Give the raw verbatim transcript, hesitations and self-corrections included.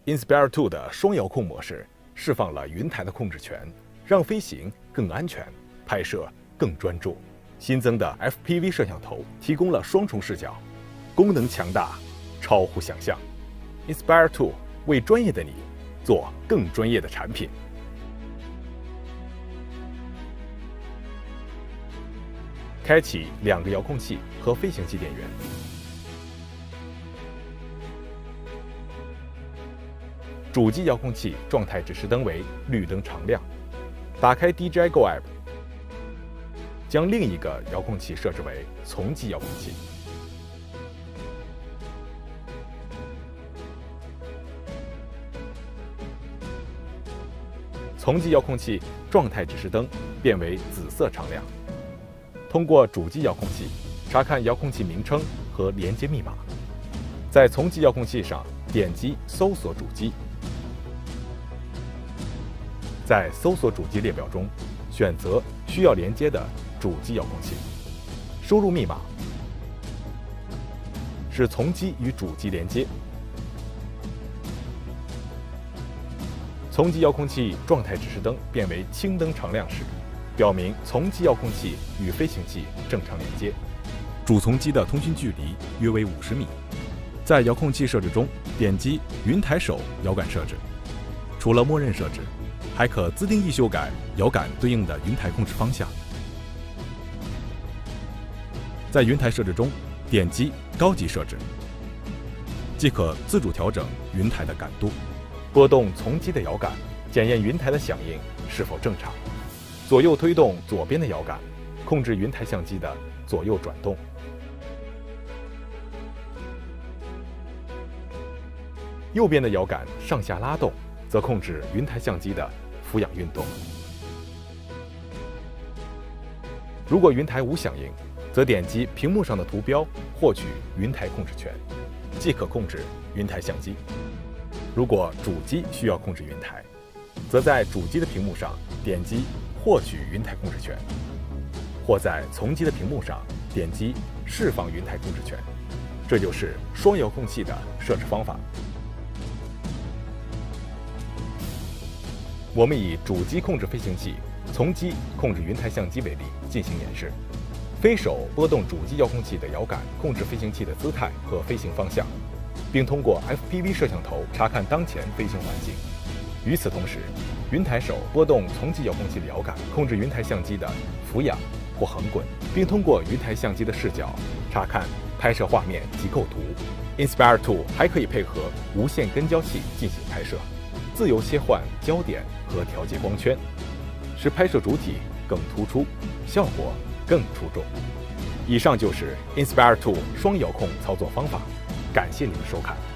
Inspire 二的双遥控模式释放了云台的控制权，让飞行更安全，拍摄更专注。新增的 F P V 摄像头提供了双重视角，功能强大，超乎想象。Inspire 二为专业的你做更专业的产品。开启两个遥控器和飞行器电源。主机遥控器状态指示灯为绿灯常亮。打开 D J I Go App， 将另一个遥控器设置为从机遥控器。从机遥控器状态指示灯变为紫色常亮。通过主机遥控器查看遥控器名称和连接密码。在从机遥控器上点击搜索主机。在搜索主机列表中，选择需要连接的主机遥控器，输入密码，使从机与主机连接。从机遥控器状态指示灯变为青灯常亮时，表明从机遥控器与飞行器正常连接。主从机的通讯距离约为五十米。在遥控器设置中，点击云台手遥感设置，除了默认设置，还可自定义修改遥感对应的云台控制方向。在云台设置中，点击高级设置，即可自主调整云台的感度。拨动从机的遥感，检验云台的响应是否正常。左右推动左边的遥感，控制云台相机的左右转动。右边的遥感上下拉动，则控制云台相机的俯仰运动。如果云台无响应，则点击屏幕上的图标获取云台控制权，即可控制云台相机。如果主机需要控制云台，则在主机的屏幕上点击获取云台控制权，或在从机的屏幕上点击释放云台控制权。这就是双遥控器的设置方法。我们以主机控制飞行器，从机控制云台相机为例进行演示。飞手拨动主机遥控器的遥感，控制飞行器的姿态和飞行方向，并通过 F P V 摄像头查看当前飞行环境。与此同时，云台手拨动从机遥控器的遥感，控制云台相机的俯仰或横滚，并通过云台相机的视角查看拍摄画面及构图。Inspire 二还可以配合无线跟焦器进行拍摄，自由切换焦点和调节光圈，使拍摄主体更突出，效果更出众。以上就是 Inspire 二双遥控操作方法，感谢您的收看。